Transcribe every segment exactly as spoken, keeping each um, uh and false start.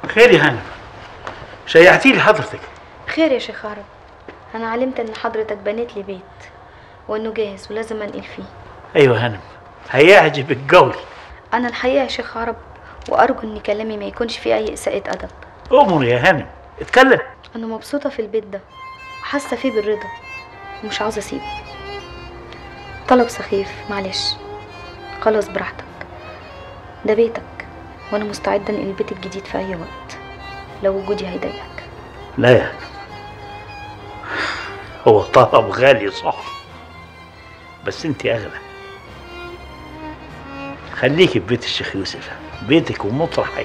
خير يا هانم، شيعتي لي حضرتك. خير يا شيخ عرب، انا علمت ان حضرتك بنيت لي بيت وانه جاهز ولازم انقل فيه. ايوه هانم، هيعجبك قوي. انا الحقيقه يا شيخ عرب، وارجو ان كلامي ما يكونش فيه اي اساءة ادب. امر يا هانم، اتكلم. انا مبسوطه في البيت ده وحاسه فيه بالرضا ومش عاوزه اسيبه. طلب سخيف، معلش، خلاص براحتك، ده بيتك وانا مستعده انقل البيت الجديد في اي وقت لو وجودي هيضايقك. لا يا هانم، هو طلب غالي صح، بس انت اغلى. خليكي في بيت الشيخ يوسف، بيتك ومطرحك.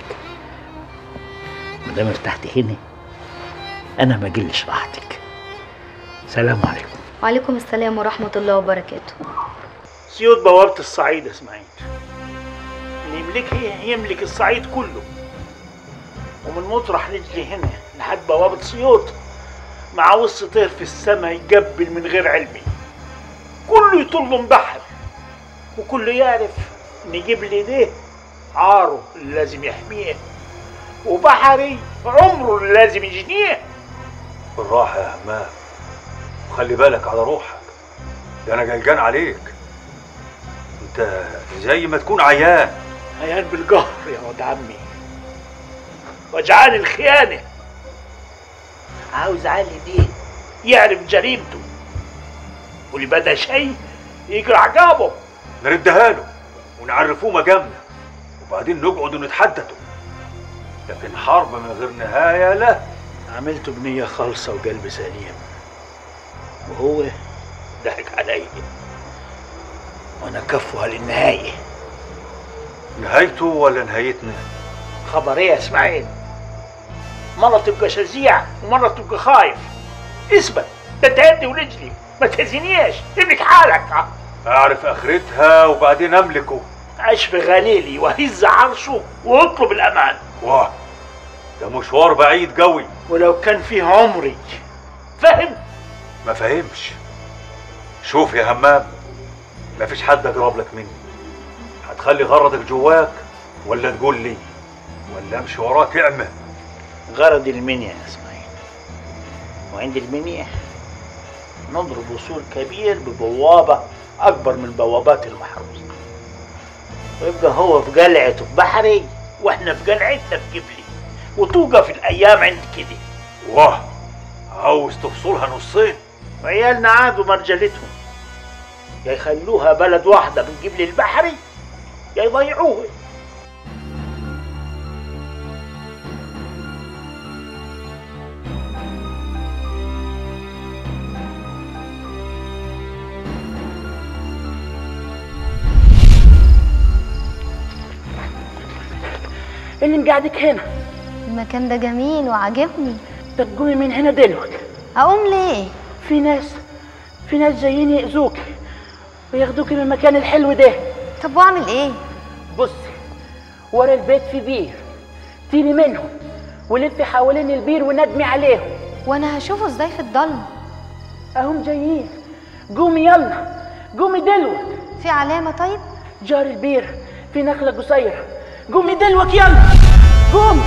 مادام ارتحتي هنا انا ما اجلش راحتك. سلام عليكم. وعليكم السلام ورحمه الله وبركاته. سيود بوابه الصعيد اسماعيل، اللي يملكها يملك الصعيد كله، ومن مطرح رجلي هنا لحد بوابه سيود مع وسط طير في السماء يقبل من غير علمي. كله يطل من بحر، وكله يعرف ان جبل ده عاره اللي لازم يحميه، وبحري عمره اللي لازم يجنيه. بالراحه يا همام، وخلي بالك على روحك، ده انا جلجان عليك. انت زي ما تكون عيان. عيان بالقهر يا ولد عمي، وجعان الخيانه. عاوز علي دي يعرف جريمته، واللي بدا شيء يجري عقابه. نردها له ونعرفوه مجامنا، وبعدين نقعد ونتحدثوا. لكن حرب من غير نهايه لا. عملته بنيه خالصه وقلب سليم، وهو ضحك علي وانا كفوها للنهايه. نهايته ولا نهايتنا؟ خبر ايه يا اسماعيل؟ مرة تبقى شجيع ومرة تبقى خايف. اثبت، ده انت يدي ورجلي، ما تهزنيش، املك حالك. اعرف اخرتها وبعدين املكه. عيش في غليلي وهز عرشه واطلب الامان. واه، ده مشوار بعيد قوي. ولو كان فيه عمري. فهم؟ ما فهمش. شوف يا همام، ما فيش حد اقرب لك مني. هتخلي غرضك جواك ولا تقول لي، ولا امشي وراك اعمى؟ غرض المنيا يا اسماعيل، وعند المنيا نضرب وصول كبير ببوابة أكبر من بوابات المحروسة، ويبقى هو في قلعته في بحري وإحنا في قلعتنا في جبلي، وتوقف الأيام عند كده. واه، عاوز تفصلها نصين؟ وعيالنا عادوا مرجلتهم، يا يخلوها بلد واحدة من جبل البحري يا يضيعوها. اللي مقعدك هنا؟ المكان ده جميل وعجبني. تقومي من هنا دلوقتي. اقوم ليه؟ في ناس في ناس جايين يأذوكي وياخدوكي من المكان الحلو ده. طب واعمل ايه؟ بصي، ورا البيت في بير، تيلي منهم ولفي حوالين البير وندمي عليهم. وانا هشوفه ازاي في الضلمه؟ اهم جايين. قومي يلا، قومي دلوقتي. في علامه؟ طيب جار البير في نخله قصيره. قومي دلوقتي يلا، قومي.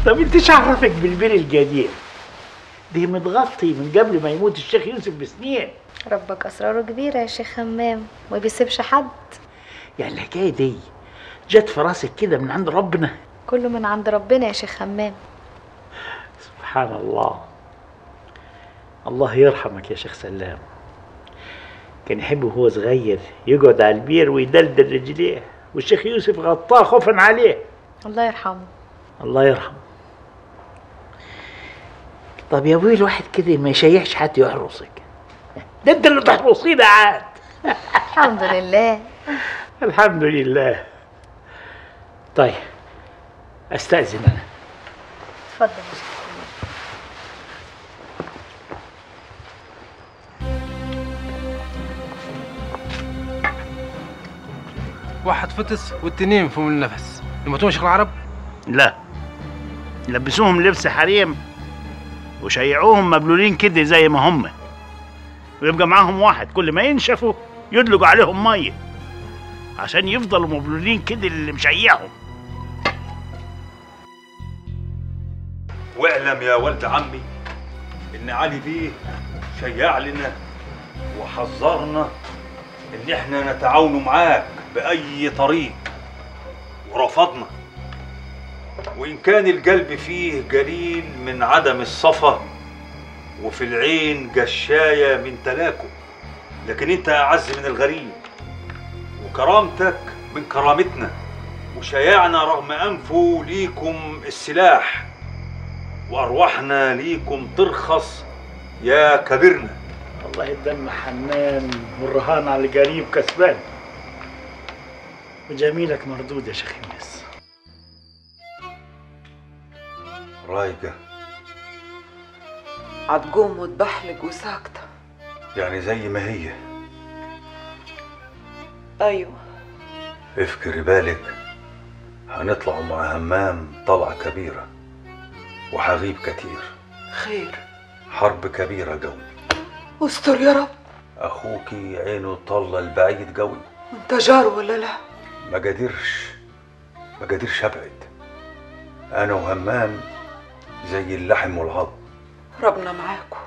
طب انت ايش عرفك بالبير القديم؟ دي متغطي من قبل ما يموت الشيخ يوسف بسنين. ربك اسراره كبيره يا شيخ همام، وما بيسيبش حد. يعني الحكايه دي جت في راسك كده من عند ربنا؟ كله من عند ربنا يا شيخ همام. سبحان الله. الله يرحمك يا شيخ سلام، كان يحب وهو صغير يقعد على البير ويدلدل رجليه، والشيخ يوسف غطاه خوفا عليه. الله يرحمه. الله يرحمه. طب يا ابوي الواحد كده ما يشيعش حد يحرسك، ده انت اللي تحرسينا عاد. الحمد لله. الحمد لله. طيب استأذن انا. اتفضل يا شيخ. واحد فطس والتنين فيهم النفس. يموتون شيخ العرب؟ لا، لبسوهم لبس حريم وشيعوهم مبلولين كده زي ما هم، ويبقى معاهم واحد كل ما ينشفوا يدلقوا عليهم ميه عشان يفضلوا مبلولين كده اللي مشيعهم. واعلم يا ولد عمي ان علي بيه شيع لنا وحذرنا ان احنا نتعاون معاك باي طريق، ورفضنا. وان كان القلب فيه قليل من عدم الصفا وفي العين قشايه من تلاكم، لكن انت اعز من الغريب وكرامتك من كرامتنا، وشيعنا رغم انفه ليكم السلاح، وارواحنا ليكم ترخص يا كبرنا. والله الدم حنان والرهان على القريب كسبان، وجميلك مردود يا شيخ يونس. رايقه هتقوم وتبحلق وساكته. يعني زي ما هي. ايوه. افكري بالك هنطلع مع همام طلعه كبيره وحغيب كتير. خير. حرب كبيره قوي. استر يا رب. اخوكي عينه طلة البعيد قوي. وانت جار ولا لا؟ ما قادرش ما قادرش ابعد. انا وهمام زي اللحم والعظم. ربنا معاكم.